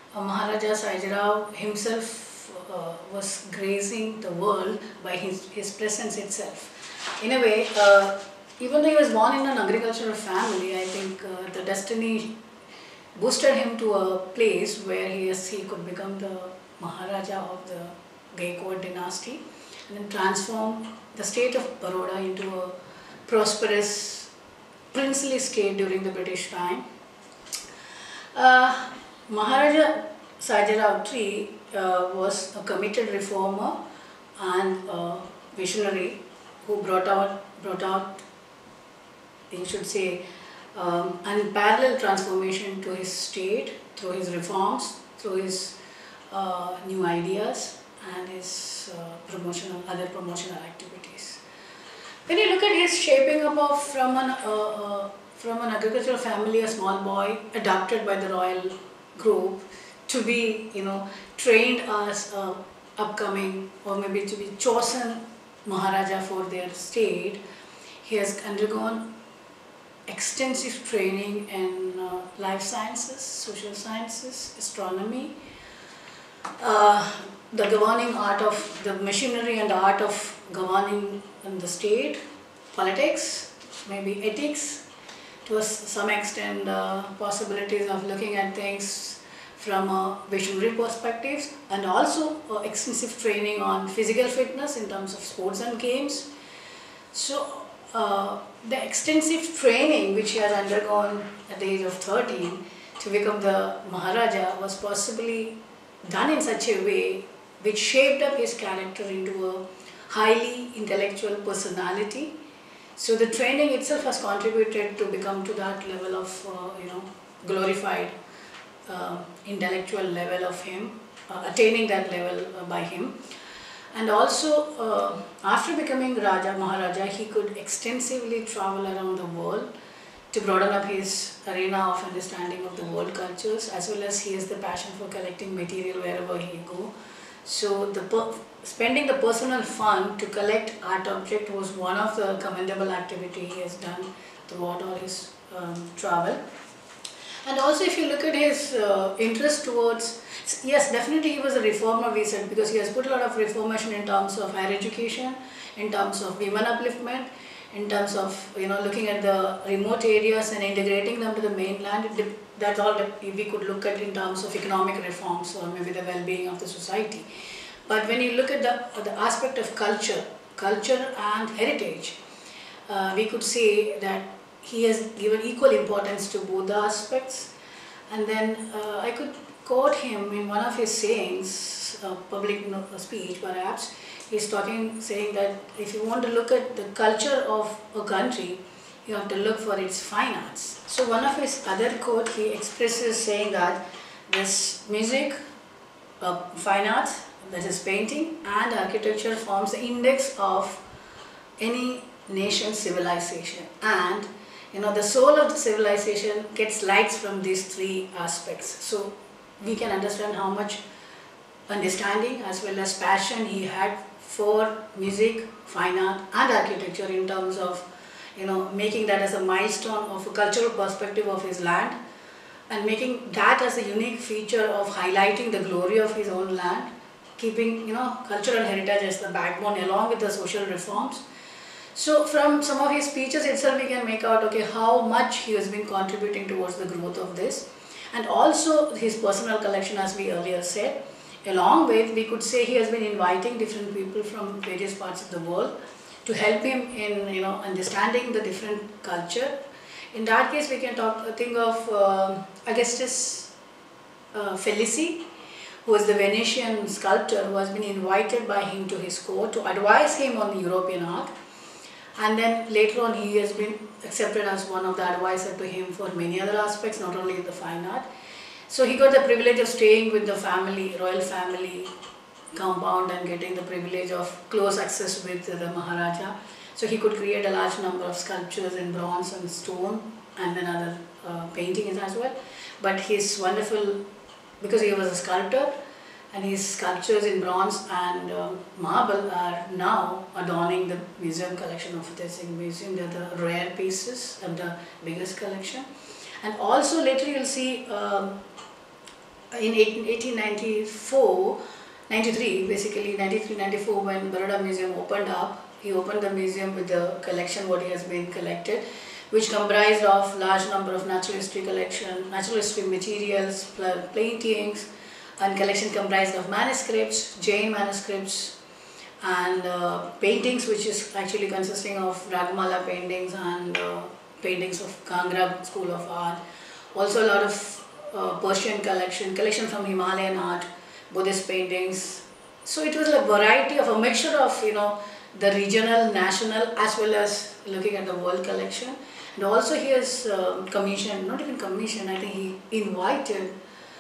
Maharaja Sajirao himself was gracing the world by his presence itself. In a way, even though he was born in an agricultural family, I think the destiny boosted him to a place where he could become the Maharaja of the Gaikwad dynasty and then transform the state of Baroda into a prosperous princely state during the British time. Maharaja Sajirao III was a committed reformer and visionary who brought out, you should say, unparalleled transformation to his state through his reforms, through his new ideas and his other promotional activities. When you look at his shaping up of from an agricultural family, a small boy adopted by the royal group to be, trained as a upcoming or maybe to be chosen Maharaja for their state, he has undergone extensive training in life sciences, social sciences, astronomy, the governing art of the machinery and the art of governing in the state, politics, maybe ethics, to some extent possibilities of looking at things from a visionary perspective, and also extensive training on physical fitness in terms of sports and games. So the extensive training which he has undergone at the age of 13 to become the Maharaja was possibly done in such a way which shaped up his character into a highly intellectual personality. So the training itself has contributed to become to that level of glorified intellectual level of him, attaining that level by him. And also after becoming Maharaja, he could extensively travel around the world to broaden up his arena of understanding of the world cultures, as well as he has the passion for collecting material wherever he go. So spending the personal fund to collect art object was one of the commendable activity he has done throughout all his travel. And also if you look at his interest towards, yes, definitely he was a reformer, we said, because he has put a lot of reformation in terms of higher education, in terms of women upliftment, in terms of looking at the remote areas and integrating them to the mainland. That's all we could look at in terms of economic reforms or maybe the well-being of the society. But when you look at the aspect of culture and heritage, we could say that he has given equal importance to both the aspects. And then I could quote him in one of his sayings, public speech perhaps. He's saying that if you want to look at the culture of a country, you have to look for its fine arts. So one of his other quote, he expresses saying that this music, fine arts, that is painting and architecture, forms the index of any nation's civilization, and the soul of the civilization gets lights from these three aspects. So we can understand how much understanding as well as passion he had for music, fine art and architecture in terms of making that as a milestone of a cultural perspective of his land, and making that as a unique feature of highlighting the glory of his own land, keeping cultural heritage as the backbone along with the social reforms. So from some of his speeches itself we can make out how much he has been contributing towards the growth of this, and also his personal collection, as we earlier said. Along with, we could say he has been inviting different people from various parts of the world to help him in understanding the different culture. In that case, we can think of Augustus Felici, who is the Venetian sculptor who has been invited by him to his court to advise him on the European art. And then later on he has been accepted as one of the advisors to him for many other aspects, not only the fine art. So he got the privilege of staying with the family, royal family compound, and getting the privilege of close access with the Maharaja. So he could create a large number of sculptures in bronze and stone, and then other paintings as well. But his wonderful, because he was a sculptor, and his sculptures in bronze and marble are now adorning the museum collection of the Singh Museum. They are the rare pieces and the biggest collection. And also later you'll see in 1894, 93, basically 93, 94, when Baroda Museum opened up, he opened the museum with the collection what he has been collected, which comprised of large number of natural history collection, natural history materials, paintings, and collection comprised of manuscripts, Jain manuscripts, and paintings, which is actually consisting of Ragmala paintings and paintings of Kangra School of Art. Also a lot of Persian collection from Himalayan art, Buddhist paintings. So it was a variety of a mixture of the regional, national, as well as looking at the world collection. And also he has commissioned, not even commissioned, I think he invited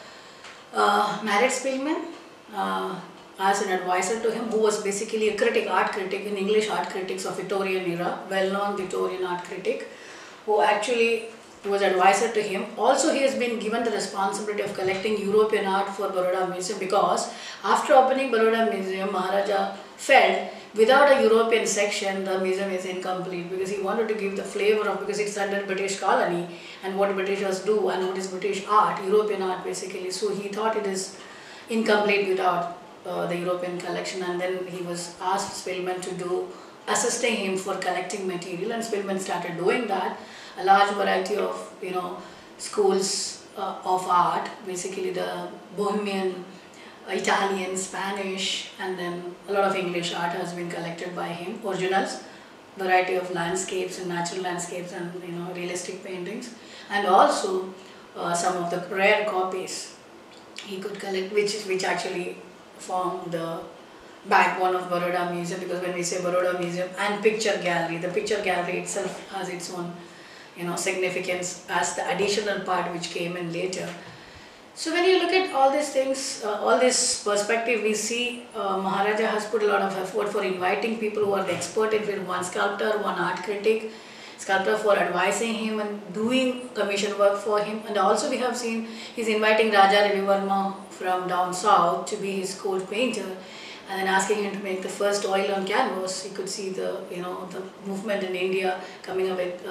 Marit Spiegelman as an advisor to him, who was basically a critic, art critic in English art critics of Victorian era, well-known Victorian art critic, who actually was advisor to him. Also, he has been given the responsibility of collecting European art for Baroda Museum, because after opening Baroda Museum, Maharaja felt without a European section, the museum is incomplete, because he wanted to give the flavor of, because it's under British colony and what Britishers do and what is British art, European art basically. So he thought it is incomplete without the European collection, and then he was asked Spiegelman to do, assisting him for collecting material, and Spiegelman started doing that. A large variety of schools of art, basically the Bohemian, Italian, Spanish, and then a lot of English art has been collected by him, originals, variety of landscapes and natural landscapes and realistic paintings, and also some of the rare copies he could collect, which actually form the backbone of Baroda Museum, because when we say Baroda Museum and picture gallery, the picture gallery itself has its own significance as the additional part which came in later. So when you look at all these things, all this perspective, we see Maharaja has put a lot of effort for inviting people who are the expert in field, one sculptor, one art critic, sculptor for advising him and doing commission work for him. And also we have seen he's inviting Raja Ravi Verma from down south to be his court painter, and then asking him to make the first oil on canvas. You could see the the movement in India coming up with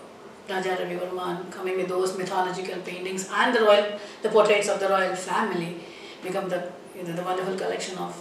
Raja Ravi Verma, coming with those mythological paintings, and the portraits of the royal family become the the wonderful collection of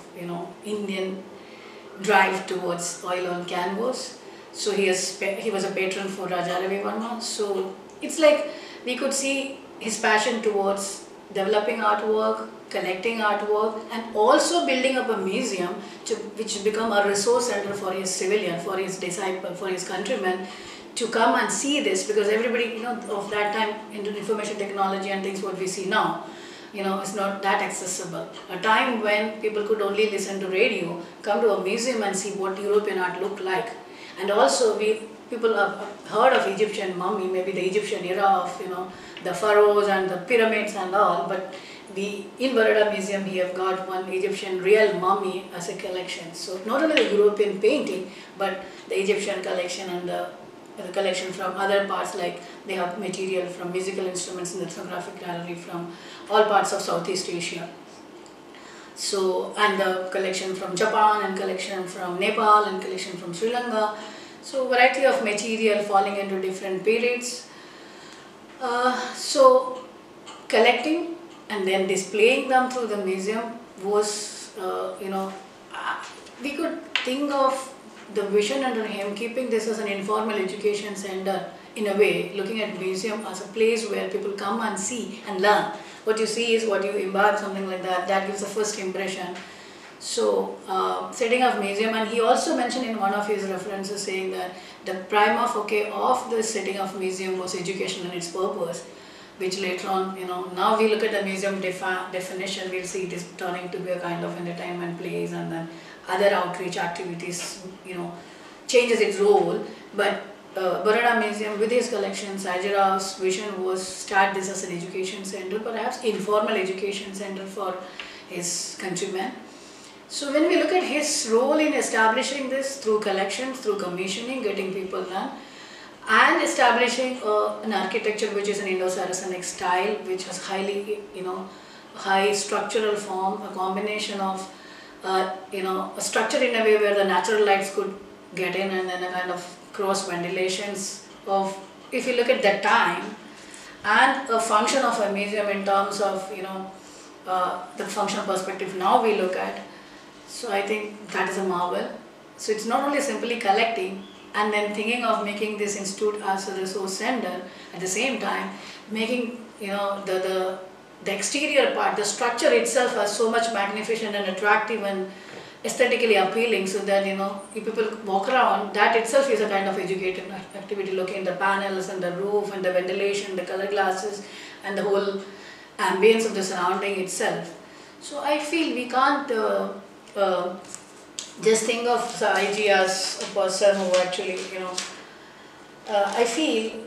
Indian drive towards oil on canvas. So he was a patron for Raja Ravi Verma. So it's like we could see his passion towards developing artwork, collecting artwork, and also building up a museum which become a resource center for his civilian, for his disciple, for his countrymen to come and see this, because everybody of that time into information technology and things what we see now is not that accessible. A time when people could only listen to radio, come to a museum and see what European art looked like. And also people have heard of Egyptian mummy, maybe the Egyptian era of the pharaohs and the pyramids and all, but in Baroda Museum we have got one Egyptian real mummy as a collection. So not only the European painting, but the Egyptian collection and the collection from other parts, like they have material from musical instruments in the ethnographic gallery from all parts of Southeast Asia. So, and the collection from Japan, and collection from Nepal, and collection from Sri Lanka. So variety of material falling into different periods. So collecting and then displaying them through the museum was, we could think of the vision under him, keeping this as an informal education center in a way, looking at museum as a place where people come and see and learn. What you see is what you imbibe, something like that. That gives the first impression. So setting up museum, and he also mentioned in one of his references saying that the prima facie of the setting of museum was education and its purpose, which later on, now we look at the museum definition, we'll see it is turning to be a kind of entertainment place, and then other outreach activities, changes its role. But Baroda Museum, with his collection, Sajirao's vision was start this as an education center, perhaps informal education center for his countrymen. So when we look at his role in establishing this through collections, through commissioning, getting people done, and establishing an architecture which is an Indo-Saracenic style, which has highly, high structural form, a combination of, a structure in a way where the natural lights could get in, and then a kind of cross ventilations of, if you look at that time, and a function of a museum in terms of, the functional perspective now we look at. So I think that is a marvel. So it's not only simply collecting and then thinking of making this institute as a resource center, at the same time making the exterior part, the structure itself as so much magnificent and attractive and aesthetically appealing, so that if people walk around, that itself is a kind of educative activity, looking at the panels and the roof and the ventilation, the color glasses and the whole ambience of the surrounding itself. So I feel we can't just think of Saiji as a person who actually, I feel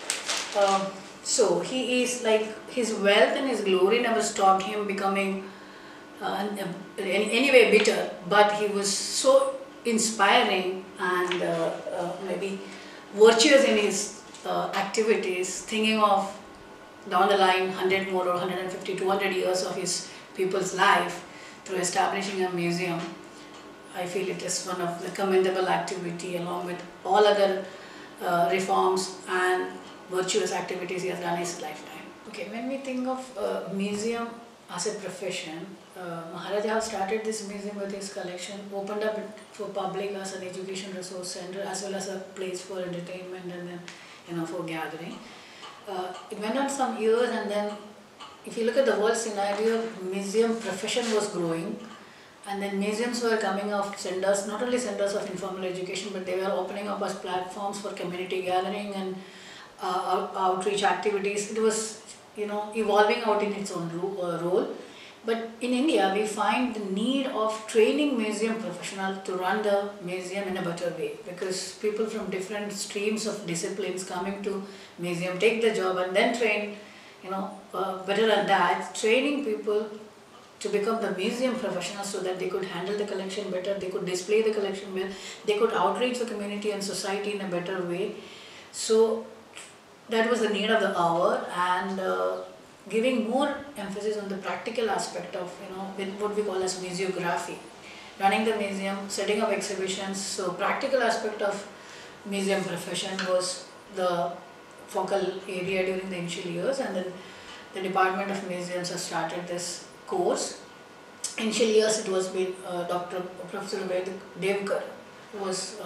so he is like, his wealth and his glory never stopped him becoming anyway bitter, but he was so inspiring and maybe virtuous in his activities, thinking of down the line 100 more or 150, 200 years of his people's life through establishing a museum. I feel it is one of the commendable activity, along with all other reforms and virtuous activities he has done in his lifetime. Okay, when we think of museum as a profession, Maharaja has started this museum with his collection, opened up it for public as an education resource center, as well as a place for entertainment and then for gathering. It went on some years, and then if you look at the world scenario, museum profession was growing, and then museums were coming of centers, not only centers of informal education, but they were opening up as platforms for community gathering and outreach activities. It was evolving out in its own role. But in India, we find the need of training museum professionals to run the museum in a better way, because people from different streams of disciplines coming to museum take the job and then train, better than that, training people to become the museum professionals so that they could handle the collection better, they could display the collection well, they could outreach the community and society in a better way. So that was the need of the hour, and giving more emphasis on the practical aspect of what we call as museography, running the museum, setting up exhibitions. So practical aspect of museum profession was the focal area during the initial years, and then the Department of Museums has started this course. Initial years it was with Professor Devkar, who was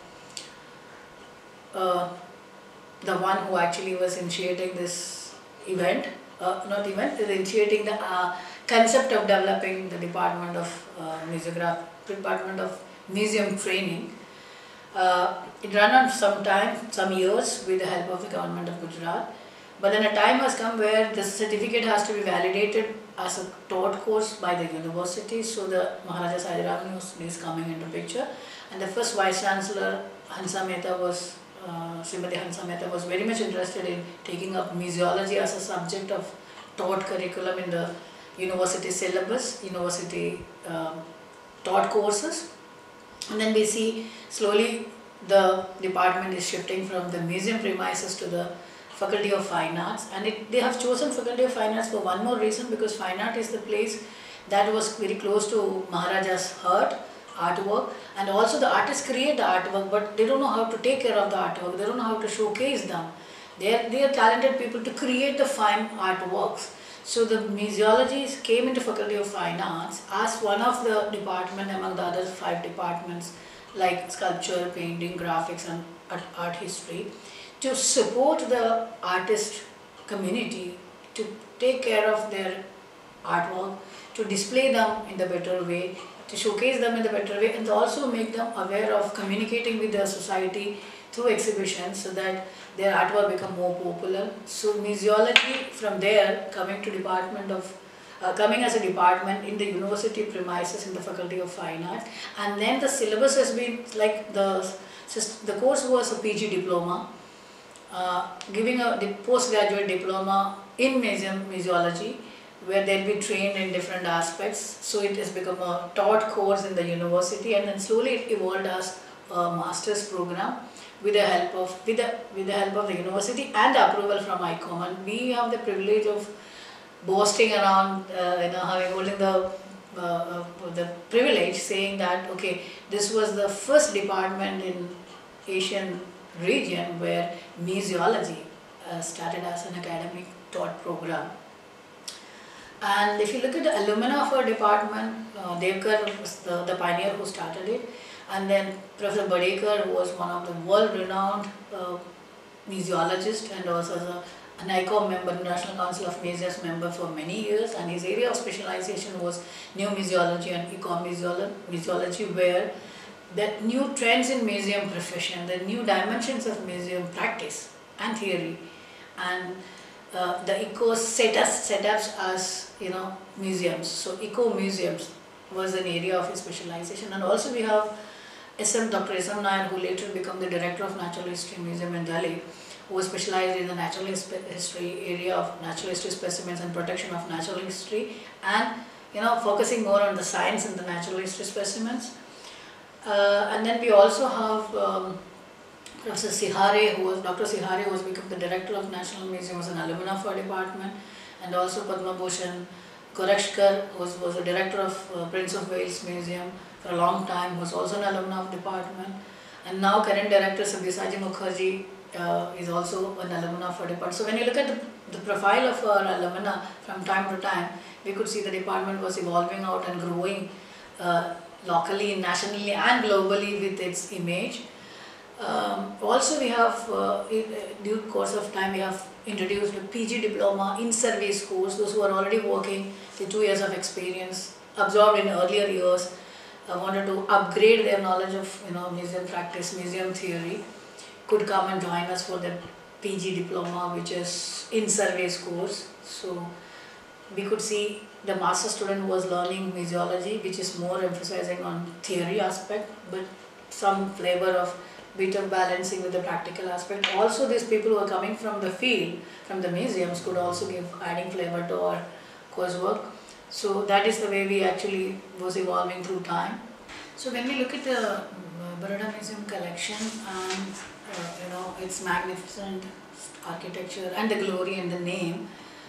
the one who actually was initiating this event. Initiating the concept of developing the Department of Department of Museum Training. It ran on some years with the help of the government of Gujarat. But then a time has come where the certificate has to be validated as a taught course by the university. So the Maharaja Saidaraman University is coming into picture, and the first Vice Chancellor Hansa Mehta was Srimati Hansa Mehta was very much interested in taking up museology as a subject of taught curriculum in the university syllabus, university taught courses. And then we see slowly the department is shifting from the museum premises to the Faculty of Fine Arts, and they have chosen Faculty of Fine Arts for one more reason, because Fine Art is the place that was very close to Maharaja's heart, artwork, and also the artists create the artwork, but they don't know how to take care of the artwork, they don't know how to showcase them. They are talented people to create the fine artworks. So the museology came into Faculty of Fine Arts as one of the department among the other 5 departments like sculpture, painting, graphics and art history, to support the artist community, to take care of their artwork, to display them in the better way, to showcase them in the better way, and also make them aware of communicating with the society through exhibitions so that their artwork become more popular. So museology from there coming as a department in the university premises in the Faculty of Fine Arts, and then the syllabus has been like the course was a PG diploma, giving the postgraduate diploma in museology, where they'll be trained in different aspects. So it has become a taught course in the university, and then slowly it evolved as a master's program with the help of the university and the approval from ICOM. And we have the privilege of boasting around, holding the privilege, saying that okay, this was the first department in Asian region where museology started as an academic taught program. And if you look at the alumna of our department, Devkar was the pioneer who started it, and then Professor Badekar, who was one of the world-renowned museologist and also an ICOM member, National Council of Museums member for many years, and his area of specialization was new museology and ICOM museology, where the new trends in museum profession, the new dimensions of museum practice and theory, and the eco setups as museums. So eco museums was an area of his specialization, and also we have Dr. SM Nair, who later became the director of Natural History Museum in Delhi, who was specialized in the natural history area of natural history specimens and protection of natural history, and focusing more on the science and the natural history specimens. And then we also have Professor Sihare, Dr. Sihare, who has become the director of National Museum, was an alumna of our department, and also Padma Bhushan Gorakshkar, who was the director of Prince of Wales Museum for a long time, was also an alumna of the department, and now current director Sabyasachi Mukherjee is also an alumna of our department. So when you look at the profile of our alumna from time to time, we could see the department was evolving out and growing locally, nationally and globally with its image. Also we have, due course of time, we have introduced a PG diploma in service course. Those who are already working with 2 years of experience, absorbed in earlier years, wanted to upgrade their knowledge of museum practice, museum theory, could come and join us for the PG diploma, which is in service course. So we could see the master student who was learning museology, which is more emphasizing on theory aspect, but some flavor of bit of balancing with the practical aspect. Also these people who are coming from the field, from the museums, could also give adding flavor to our coursework. So that is the way we actually was evolving through time. So when we look at the Baroda Museum collection and its magnificent architecture and the glory and the name,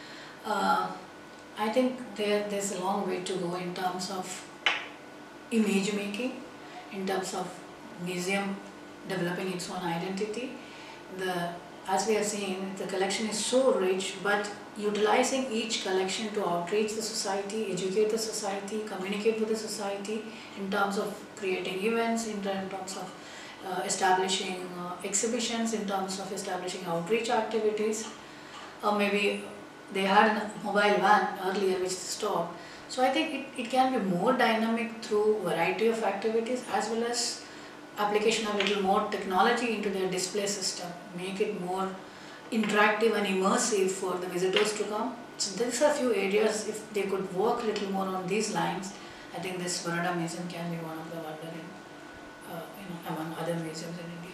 I think there's a long way to go in terms of image making, in terms of museum developing its own identity. As we have seen, the collection is so rich, but utilizing each collection to outreach the society, educate the society, communicate with the society in terms of creating events, in terms of establishing exhibitions, in terms of establishing outreach activities. Or maybe they had a mobile van earlier which stopped. So I think it can be more dynamic through variety of activities, as well as application of a little more technology into their display system, make it more interactive and immersive for the visitors to come. So these are a few areas. If they could work a little more on these lines, I think this Baroda Museum can be one of the wonder among other museums in India.